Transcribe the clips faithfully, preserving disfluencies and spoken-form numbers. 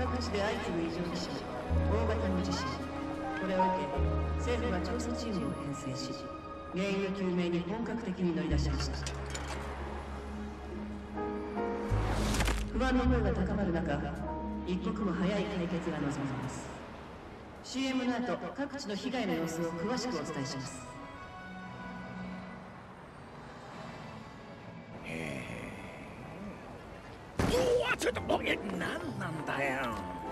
各地で相次ぐ異常気象、大型の地震。これを受け政府は調査チームを編成し、原因の究明に本格的に乗り出しました。不安の声が高まる中、一刻も早い解決が望まれます。 シーエム の後、各地の被害の様子を詳しくお伝えします。 うわ、ちょっとボケ、何なんだよ。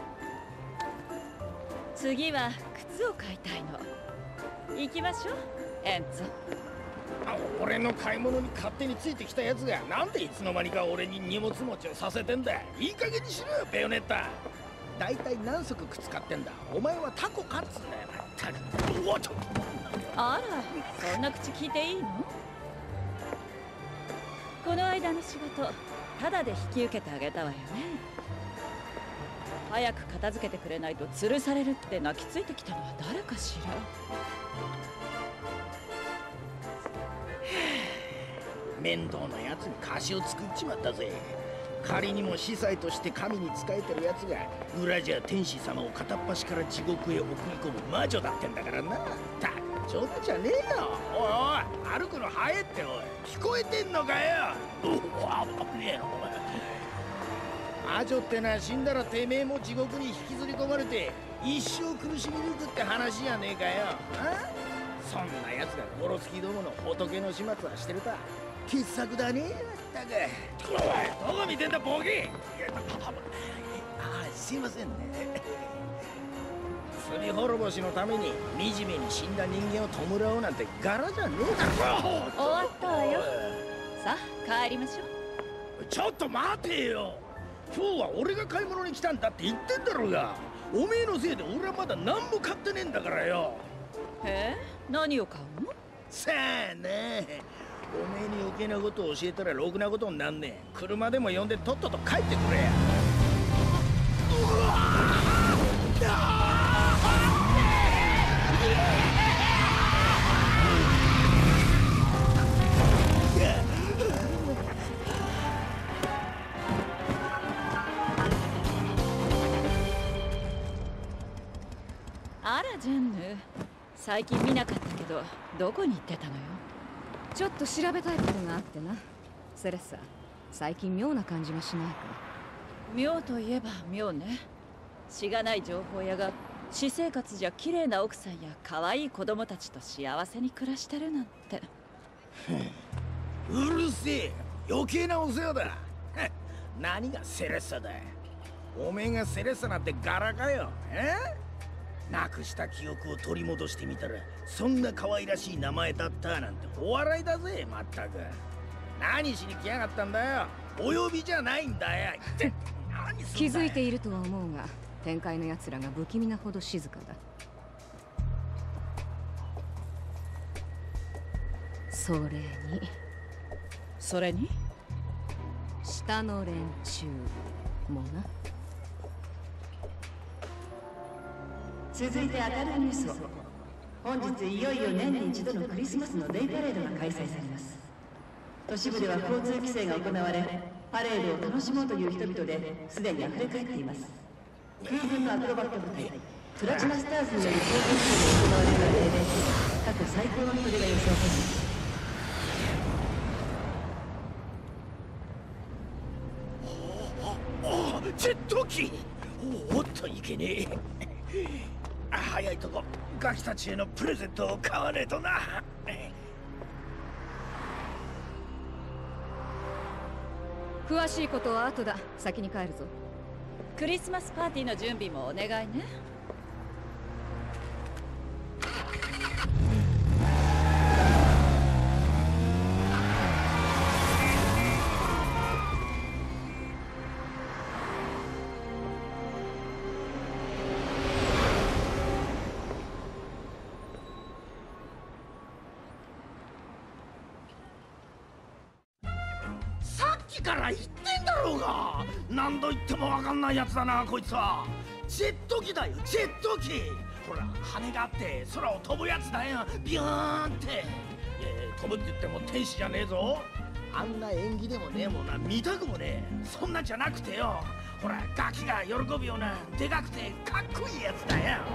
次は靴を買いたいの。行きましょう、エンツォ。 あ、俺の買い物に勝手についてきたやつがなんでいつの間にか俺に荷物持ちをさせてんだ。いい加減にしろよ、ベヨネッタ。だいたい何足靴買ってんだ。お前はタコかっつんだよ。まったく。うわっと。 あら、そんな口聞いていいの？この間の仕事、タダで引き受けてあげたわよね。早く片付けてくれないと吊るされるって泣きついてきたのは誰かしら。 面倒なやつに貸しを作っちまったぜ。仮にも司祭として神に仕えてるやつが裏じゃ天使様を片っ端から地獄へ送り込む魔女だってんだからな。たく冗談じゃねえよ。おいおい、歩くの早えって。おい、聞こえてんのかよ。おお、危ねえよ。魔女ってのは死んだらてめえも地獄に引きずり込まれて一生苦しみ抜くって話じゃねえかよ。あ、そんなやつが殺す気どもの仏の始末はしてるか。傑作だねえ、まったく。おい、どこ見てんだボケ。ああ、すいませんね。罪滅ぼしのために惨めに死んだ人間を弔おうなんて柄じゃねえだろ。 終わったわよ。さあ帰りましょう。ちょっと待てよ。今日は俺が買い物に来たんだって言ってんだろうが。おめえのせいで俺はまだ何も買ってねえんだからよ。 へえ、何を買うの？ さあね、おめえに余計なことを教えたらろくなことになんねえ。車でも呼んでとっとと帰ってくれや。うわあらジェンヌ、最近見なかったけどどこに行ってたのよ。 ちょっと調べたいことがあってな。セレッサ、最近妙な感じがしないか？ 妙といえば妙ね。しがない情報屋が私生活じゃ綺麗な奥さんや可愛い子供たちと幸せに暮らしてるなんて。 うるせえ、余計なお世話だ。何がセレッサだ。おめえがセレッサなんて柄かよ。え？なくした記憶を取り戻してみたらそんな可愛らしい名前だったなんてお笑いだぜ。まったく何しに来やがったんだよ。お呼びじゃないんだよ。って何すんだよ。 気づいているとは思うが、天界の奴らが不気味なほど静かだ。それにそれに下の連中もな。 続いて明るいニュースを。本日いよいよ年に一度のクリスマスのデイパレードが開催されます。都市部では交通規制が行われ、パレードを楽しもうという人々ですでに溢れ返っています。空軍のアクロバット部隊プラチナスターズによる交通規制で行われる予定で、過去最高の人出が予想されます。 ジェット機。おっといけねえ。早いとこガキたちへのプレゼントを買わねえとな。 詳しいことは後だ。先に帰るぞ。 クリスマスパーティーの準備もお願いね。 から言ってんだろうが。何度言っても分かんないやつだなこいつは。ジェット機だよ、ジェット機。ほら羽があって空を飛ぶやつだよ、ビューンって。いや飛ぶって言っても天使じゃねえぞ。あんな縁起でもねえもんな見たくもねえ。そんなんじゃなくてよ、 ほらガキが喜ぶようなでかくてかっこいいやつだよ。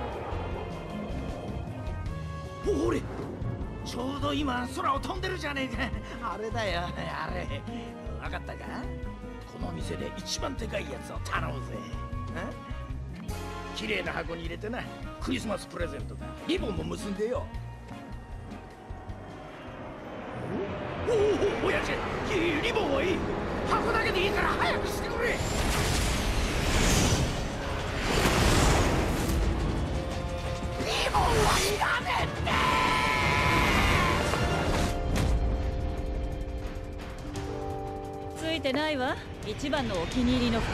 おほれ、ちょうど今空を飛んでるじゃねえか。あれだよ、あれ。分かったか？この店で一番でかいやつを頼むぜ。綺麗な箱に入れてな、クリスマスプレゼントだ。リボンも結んでよ。おお、親父、いいリボンはいい。箱だけでいいから早くしてくれ。リボンはいらねえって。 ついてないわ、一番のお気に入りの服。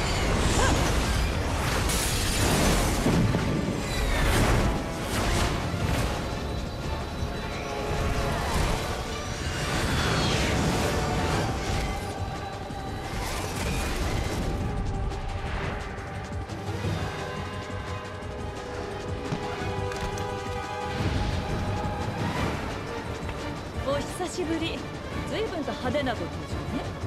お久しぶり。随分と派手なご登場ね。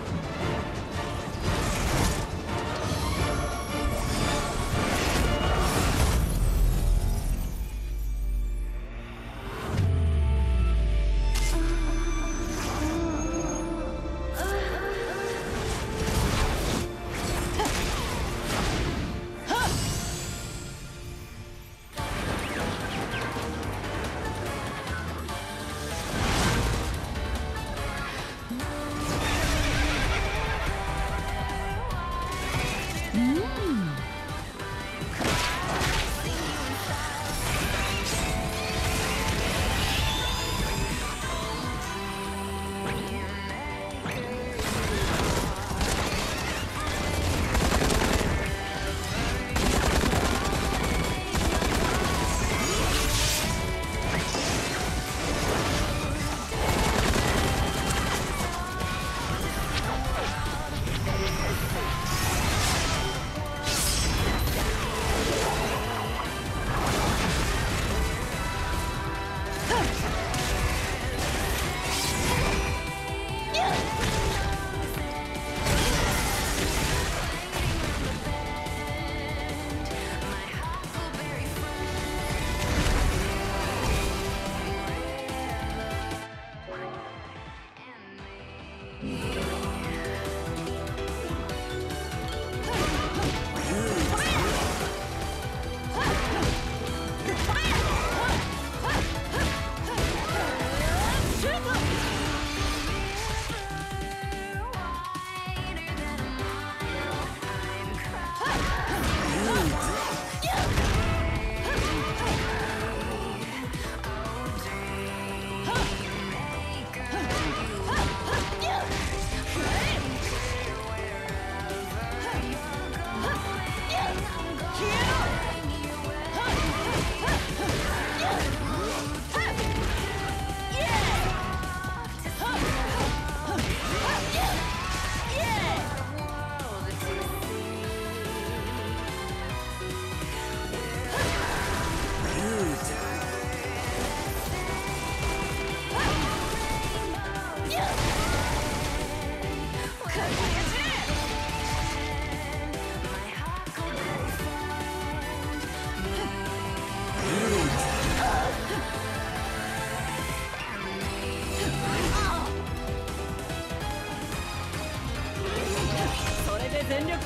全力。遅い。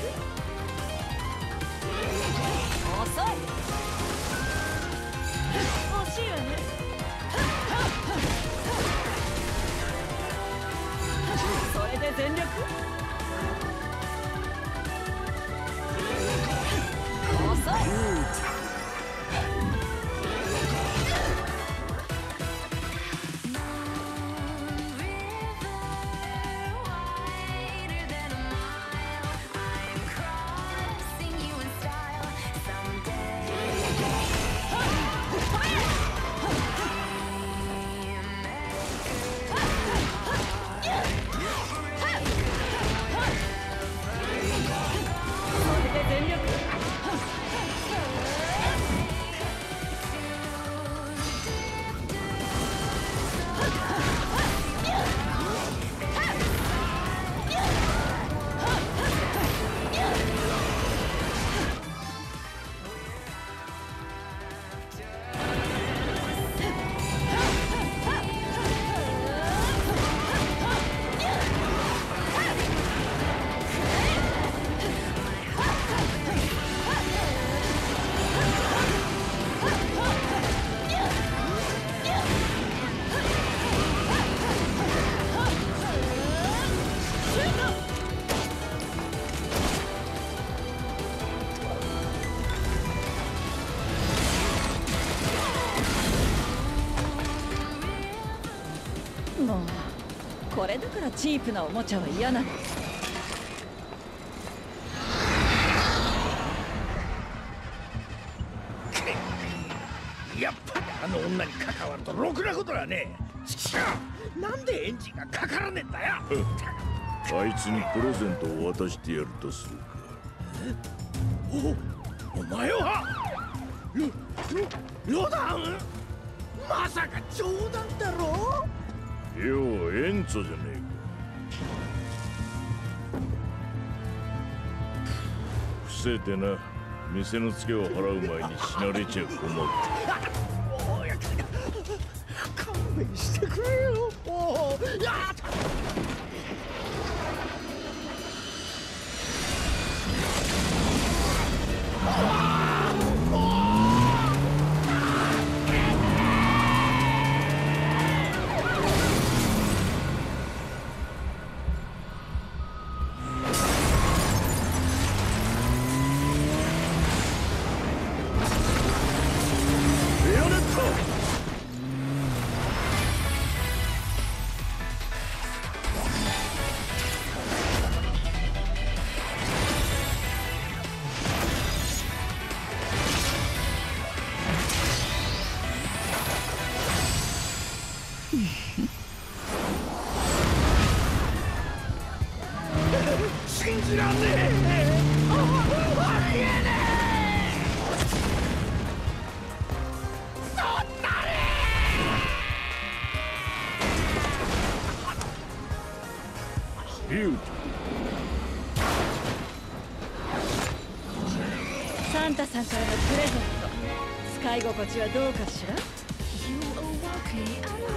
惜しいわね。それで全力。遅い。 れだからチープなおもちゃは嫌なの。 やっぱりあの女に関わるとろくなことはねえ。しかしなんでエンジンがかからねえんだよ。 あいつにプレゼントを渡してやるとするか。 お、お前はロロロダン？まさか冗談だろ。 ようエンツォじゃねえか。伏せてな。店のツケを払う前に死なれちゃ困る。 おい、勘弁してくれよ。おい、やっ信じらんねえ。ありえねえ。そんなに。 リュウサンタさんからのプレゼント、使い心地はどうかしら？